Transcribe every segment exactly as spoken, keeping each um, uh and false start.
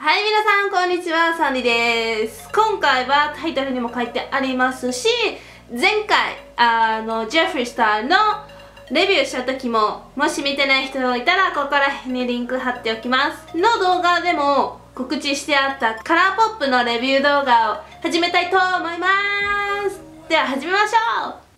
はい、皆さんこんにちは、サンディです。今回はタイトルにも書いてありますし、前回あのジェフリー・スターのレビューした時も、もし見てない人がいたらここら辺にリンク貼っておきますの動画でも告知してあったカラーポップのレビュー動画を始めたいと思います。では始めましょう。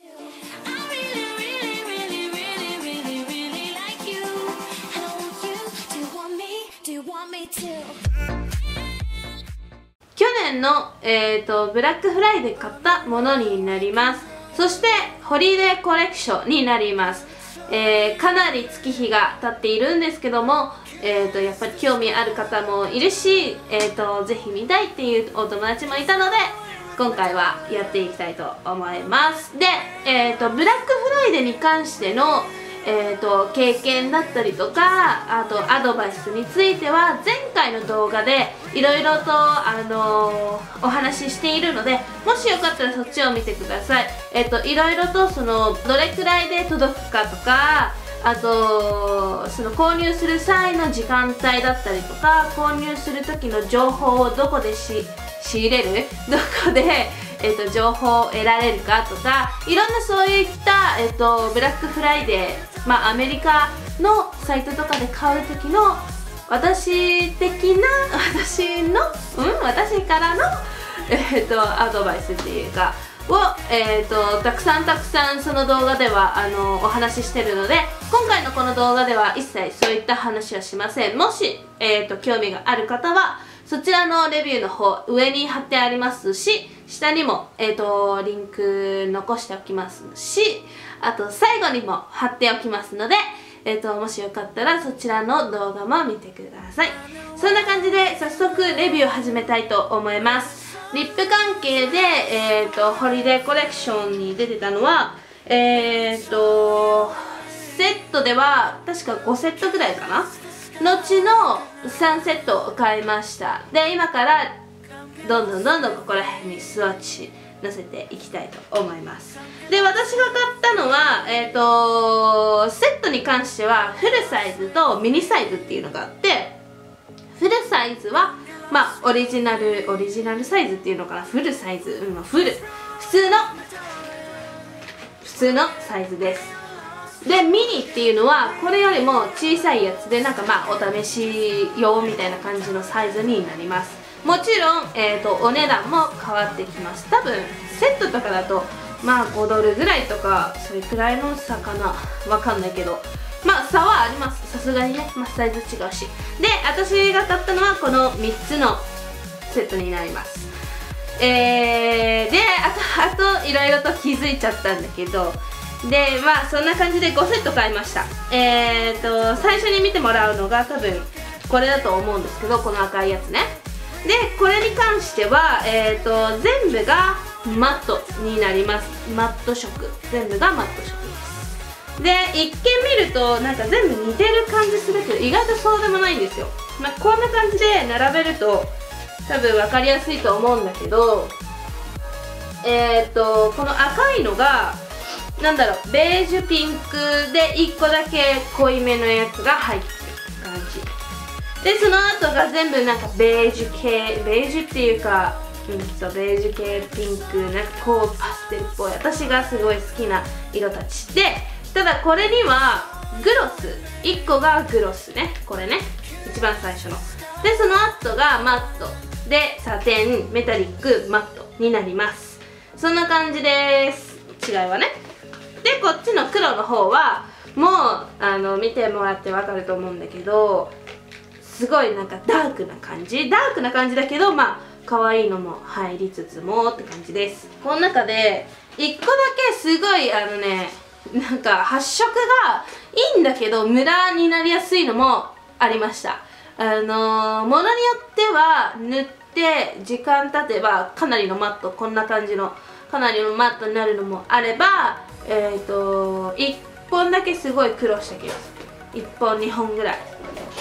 去年の、えーと、ブラックフライデー買ったものになります。そしてホリデーコレクションになります。えー、かなり月日が経っているんですけども、えーと、やっぱり興味ある方もいるし、えーと、ぜひ見たいっていうお友達もいたので今回はやっていきたいと思います。で、えーと、ブラックフライデーに関してのえーと経験だったりとか、あとアドバイスについては前回の動画でいろいろと、あのー、お話ししているので、もしよかったらそっちを見てください。えっといろいろとそのどれくらいで届くかとか、あとその購入する際の時間帯だったりとか、購入する時の情報をどこでし仕入れるどこでえー、と情報を得られるかとか、いろんなそういった、えー、とブラックフライデー、まあ、アメリカのサイトとかで買う時の私的な私のうん私からの、えー、とアドバイスっていうかを、えー、とたくさんたくさんその動画ではあのお話ししてるので、今回のこの動画では一切そういった話はしません。もし、えー、と興味がある方はそちらのレビューの方上に貼ってありますし、下にも、えー、とリンク残しておきますし、あと最後にも貼っておきますので、えー、ともしよかったらそちらの動画も見てください。そんな感じで早速レビューを始めたいと思います。リップ関係で、えー、とホリデーコレクションに出てたのは、えー、とセットでは確かごセットぐらいかなのちのさんセットを買いました。で、今からどんどんどんどんここら辺にスワッチ載せていきたいと思います。で、私が買ったのは、えーとセットに関してはフルサイズとミニサイズっていうのがあって、フルサイズはまあオリジナルオリジナルサイズっていうのかな、フルサイズ、うん、フル普通の普通のサイズです。で、ミニっていうのはこれよりも小さいやつで、なんかまあお試し用みたいな感じのサイズになります。もちろん、えーとお値段も変わってきます。多分セットとかだとまあごドルぐらいとかそれくらいの差かな、わかんないけど、まあ差はあります、さすがにね、まあ、サイズ違うし。で、私が買ったのはこのみっつのセットになります。えー、で、あとあといろいろと気づいちゃったんだけど、で、まあそんな感じでごセット買いました。えーと最初に見てもらうのが多分これだと思うんですけど、この赤いやつね。で、これに関しては、えーと全部がマットになります。マット色、全部がマット色です。で、一見見るとなんか全部似てる感じするけど、意外とそうでもないんですよ。まあ、こんな感じで並べると多分分かりやすいと思うんだけど、えーとこの赤いのがなんだろう、ベージュピンクでいっこだけ濃いめのやつが入ってる感じで、その後が全部なんかベージュ系、ベージュっていうか、うん、そうベージュ系ピンク、なんかこうパステルっぽい、私がすごい好きな色たちで、ただこれにはグロスいっこがグロスね、これね一番最初ので、その後がマットでサテン、メタリック、マットになります。そんな感じです、違いはね。で、こっちの黒の方はもうあの見てもらってわかると思うんだけど、すごいなんかダークな感じダークな感じだけど、まあ可愛いのも入りつつもって感じです。この中でいっこだけすごいあのね、なんか発色がいいんだけどムラになりやすいのもありました。あのー、ものによっては塗って時間経てばかなりのマット、こんな感じのかなりのマットになるのもあれば、えーといっぽんだけすごい苦労したけど、いっぽんにほんぐらい。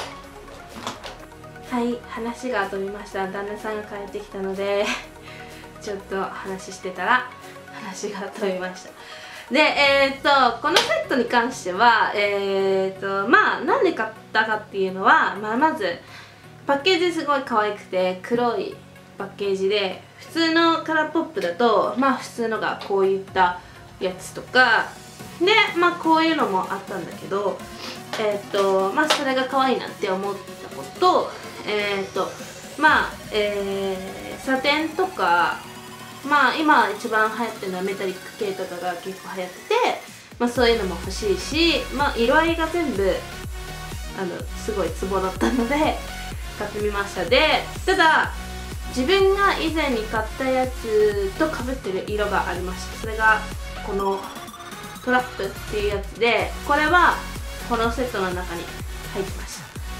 はい、話が飛びました。旦那さんが帰ってきたのでちょっと話してたら話が飛びました。で、えーとこのセットに関してはえーとまあなんで買ったかっていうのは、まあ、まずパッケージすごい可愛くて黒いパッケージで、普通のカラーポップだとまあ普通のがこういったやつとかで、まあこういうのもあったんだけど、えっとまあそれが可愛いなって思ったことと、えっとまあ、えー、サテンとか、まあ今一番流行ってるのはメタリック系とかが結構流行ってて、まあそういうのも欲しいし、まあ色合いが全部あのすごいツボだったので買ってみました。でただ自分が以前に買ったやつと被ってる色がありました。それがこのトラップっていうやつで、これはこのセットの中に入ってました。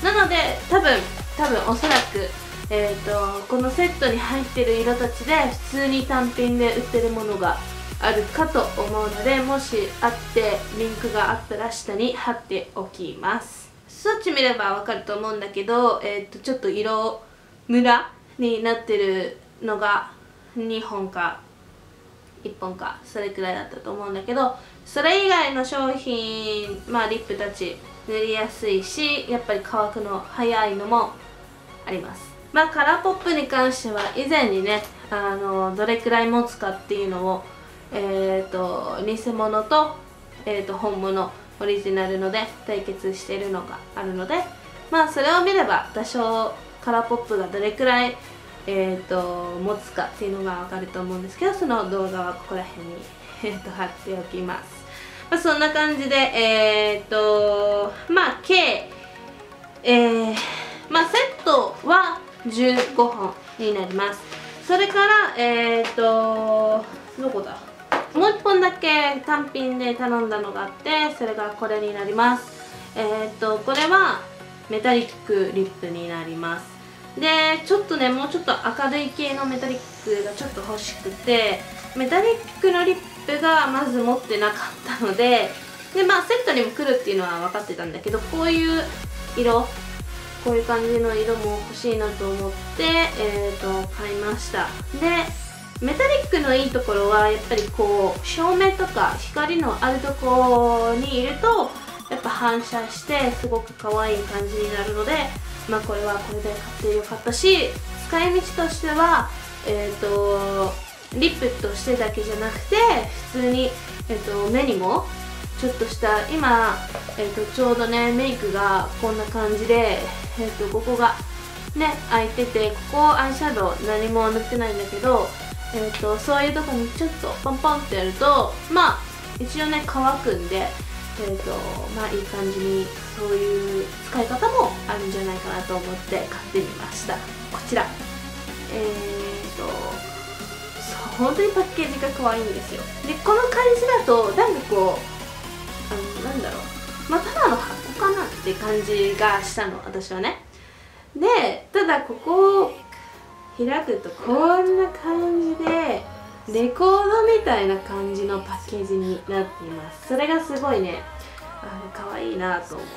なので多分多分おそらくえーとこのセットに入ってる色たちで普通に単品で売ってるものがあるかと思うので、もしあってリンクがあったら下に貼っておきます。そっち見ればわかると思うんだけど、えーとちょっと色ムラになってるのがにほんかいっぽんかそれくらいだったと思うんだけど、それ以外の商品、まあリップたち塗りやすいし、やっぱり乾くの早いのもあります。まあカラーポップに関しては以前にね、あのどれくらい持つかっていうのをえっ、ー、と偽物と,、えー、と本物オリジナルので対決しているのがあるので、まあそれを見れば多少カラーポップがどれくらい、えー、と持つかっていうのが分かると思うんですけど、その動画はここら辺に、えー、と貼っておきます。まあ、そんな感じでえっ、ー、とまあ計、えー、まあセットはじゅうごほんになります。それからえっ、ー、とどこだもういっぽんだけ単品で頼んだのがあって、それがこれになります。えっ、ー、とこれはメタリックリップになります。でちょっとねもうちょっと明るい系のメタリックがちょっと欲しくて、メタリックのリップがまず持ってなかったので、でまあセットにも来るっていうのは分かってたんだけど、こういう色こういう感じの色も欲しいなと思って、えー、と買いました。でメタリックのいいところはやっぱりこう照明とか光のあるところにいるとやっぱ反射してすごく可愛い感じになるので、まあこれはこれで買ってよかったし、使い道としてはえっ、ー、とリップとしてだけじゃなくて普通に、えー、と目にもちょっとした今、えー、とちょうどねメイクがこんな感じで、えー、とここがね開いてて、ここアイシャドウ何も塗ってないんだけど、えー、とそういうとこにちょっとポンポンってやるとまあ一応ね乾くんで、えーとまあいい感じにそういう使い方もあるんじゃないかなと思って買ってみました。こちらえーとそう本当にパッケージが可愛いんですよ。でこの感じだとなんかこうあのなんだろうまあただの箱かなって感じがしたの私はね。でただここを開くとこんな感じでレコードみたいな感じのパッケージになっています。それがすごいねあの可愛いなと思って、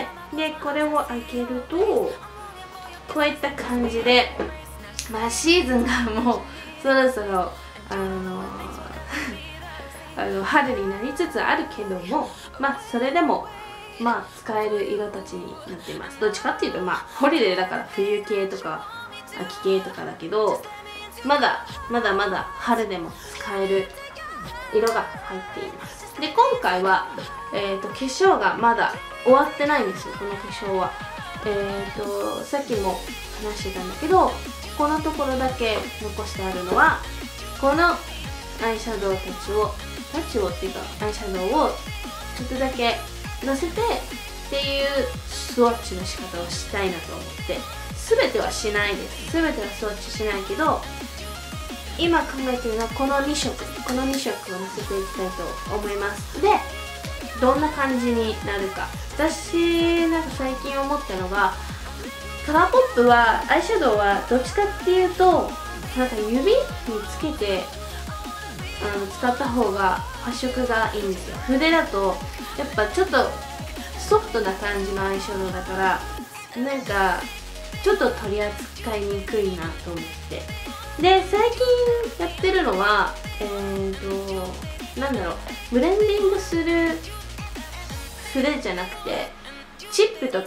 でこれを開けるとこういった感じで、まあシーズンがもうそろそろあのあの春になりつつあるけども、まあそれでもまあ使える色たちになっています。どっちかっていうとまあホリデーだから冬系とか秋系とかだけど、まだまだまだ春でも使える色が入っています。で今回は、えーと、化粧がまだ終わってないんですよ。この化粧はえーとさっきも話してたんだけど、このところだけ残してあるのはこのアイシャドウたちをタッチをっていうかアイシャドウをちょっとだけのせてっていうスワッチの仕方をしたいなと思って、全てはしないです。全てはスワッチしないけど、今考えているのはこのにしょくこのにしょくをのせていきたいと思います。でどんな感じになるか、私なんか最近思ったのが、カラーポップはアイシャドウはどっちかっていうとなんか指につけてあの使った方が発色がいいんですよ。筆だとやっぱちょっとソフトな感じのアイシャドウだからなんかちょっと取り扱いにくいなと思って、で最近やってるのはえーとなんだろうブレンディングする筆じゃなくてチップとか使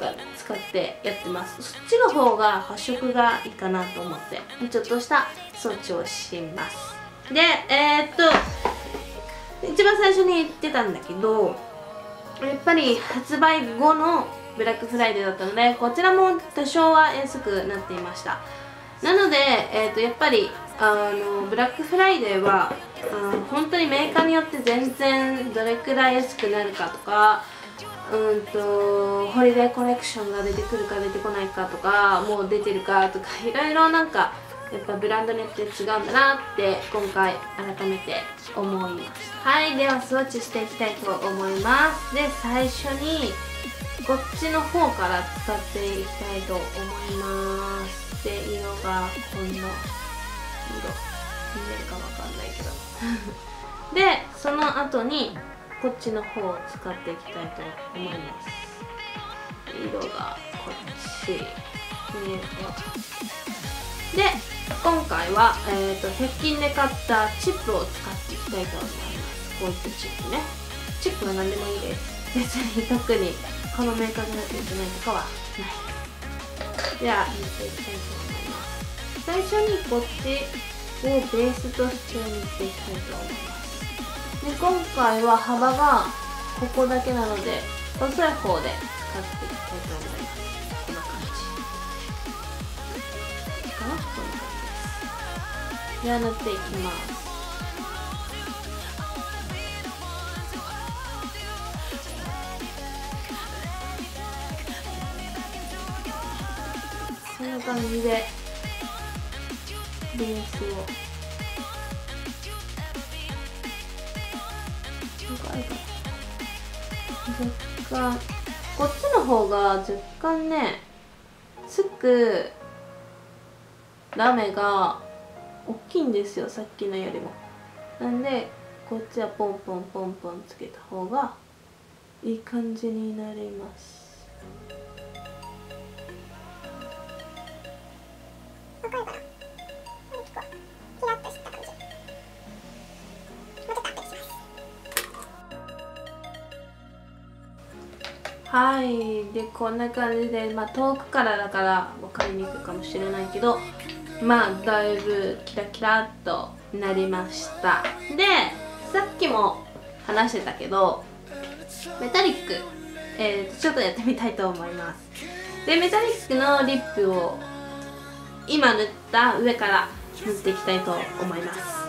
使ってやってます。そっちの方が発色がいいかなと思ってちょっとした装置をします。でえー、っと一番最初に言ってたんだけど、やっぱり発売後のブラックフライデーだったので、こちらも多少は安くなっていました。なので、えー、とやっぱりあのブラックフライデーはあの本当にメーカーによって全然どれくらい安くなるかとか、うんとホリデーコレクションが出てくるか出てこないかとか、もう出てるかとか、いろいろなんかやっぱブランドによって違うんだなって今回改めて思いました。はい、ではスワッチしていきたいと思います。で最初にこっちの方から使っていきたいと思います。で色がこんな色見えるかわかんないけどでその後にこっちの方を使っていきたいと思います。色がこっち見えるか。で今回は、えー、とひゃく均で買ったチップを使っていきたいと思います。こういったチップね。チップは何でもいいです。別に特にこのメーカーじゃなきゃいけないとかはない。では塗っていきたいと思います。最初にこっちをベースとして塗っていきたいと思います。で今回は幅がここだけなので細い方で使っていきたいと思います。こんな感じかな。こんな感じです。では塗っていきます。こんな感じでベースを若干こっちの方が若干ねつくラメが大きいんですよ、さっきのよりも。なんでこっちはポンポンポンポンつけた方がいい感じになります。はい、でこんな感じで、まあ、遠くからだから分かりにくいかもしれないけど、まあだいぶキラキラっとなりました。でさっきも話してたけどメタリック、えー、ちょっとやってみたいと思います。でメタリックのリップを今塗った上から塗っていきたいと思います。